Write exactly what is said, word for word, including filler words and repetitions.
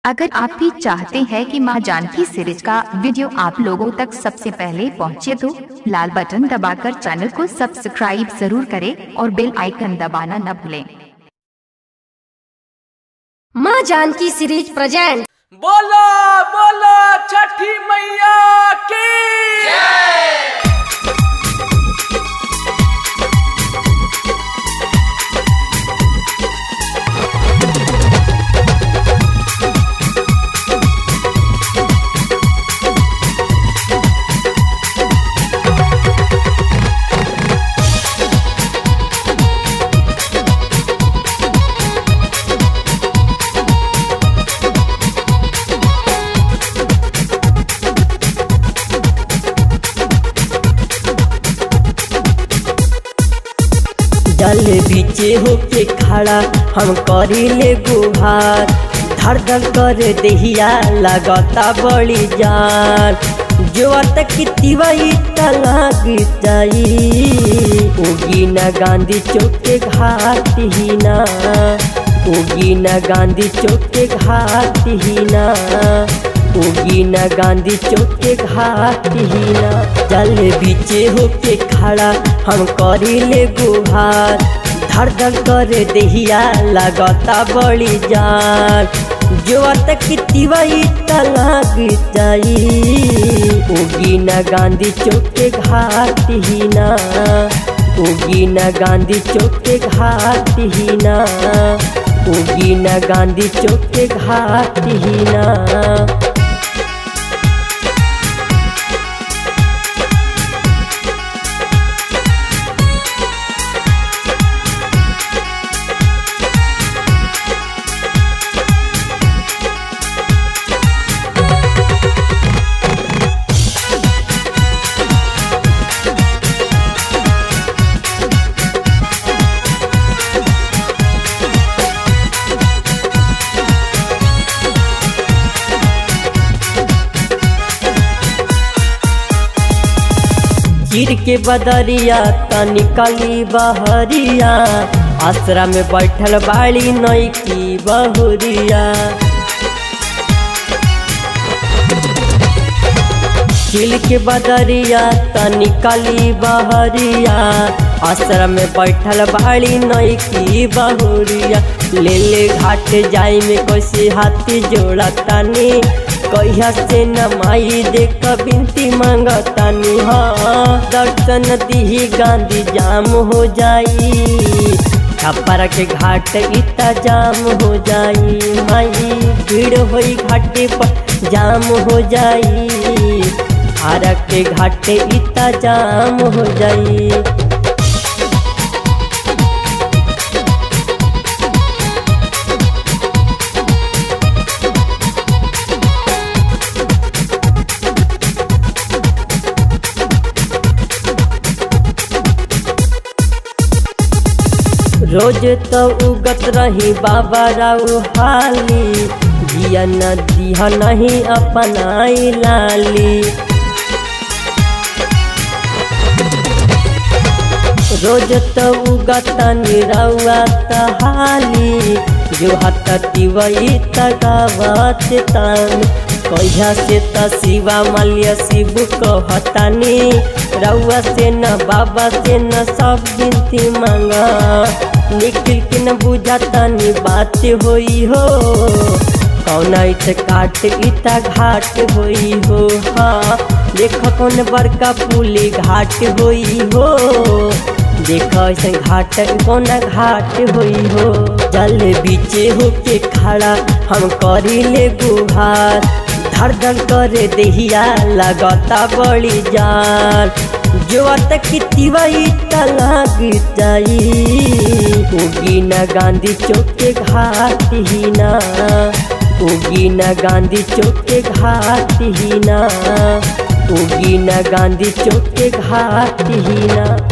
अगर आप भी चाहते हैं कि मां जानकी सीरीज का वीडियो आप लोगों तक सबसे पहले पहुंचे तो लाल बटन दबाकर चैनल को सब्सक्राइब जरूर करें और बेल आइकन दबाना न भूलें। मां जानकी सीरीज प्रेजेंट। बोलो बोलो छठी मैया की जय। जल बीचे होके खड़ा हम करीले गुहार, धड़ धड़ कर देहिया लगता बड़ी जान। जो तक तिवई तलाक जाई उगी न गांधी चौक के घाट ही ना, उगी न गांधी चौक के घाट ही ना, उगी न गांधी चौक के घाट ही ना। जल बीचे होके खड़ा हम करीले गुहार, धड़ धड़ कर देहिया लगता बड़ी जान। जो तक तिवई तलाक जाई उगी न गांधी चौक के घाट ही ना, उगी न गांधी चौक के घाट ही ना, उगी न गांधी चौक के घाट ही ना। चीर के बदरिया त निकली बहरिया, आसरा में बैठल बाड़ी नई की बहुरिया। चीर के बदरिया त निकली बहरिया, आसरा में बैठल बाड़ी नई की बहुरिया। ले ले घाट जाई में कैसे हाथी जोड़ा तानी, कहिया से न माई देख बिनती मांगतानी। हाँ दर्शन दी गांधी जाम हो जाई, छपरा के घाट इतना जाम हो जाई। माई भीड़ होई घाटे पर जाम हो जाई, आरा के घाटे इतना जाम हो जाई। रोज तो उगत रही बाबा राउ हाली, दिया न दिया नहीं अपनाई लाली। रोज तो उगत निरौआ तहाली, जो हाथ तिवई तगावत तान। कहिया से त शिवा माल्या शिव कहतानी, रउआ से न बाबा से न सब बिनती मांगा। निखिल के न बुझातानी बात होई हो, कौना इत काट इता घाट होई हो। हाँ देख कौन बड़का पुली घाट होई हो, देख ऐसे घाट कौन घाट होई हो। जल बीचे होके खड़ा हम करीले गुहार, धड़ धड़ कर देहिया लगता बड़ी जान। जो तक तिवई तलाक जाई उगी न गांधी चौक के घाट ही ना, उगी न गांधी चौक के घाट ही ना, उगी न गांधी चौक के घाट ही ना।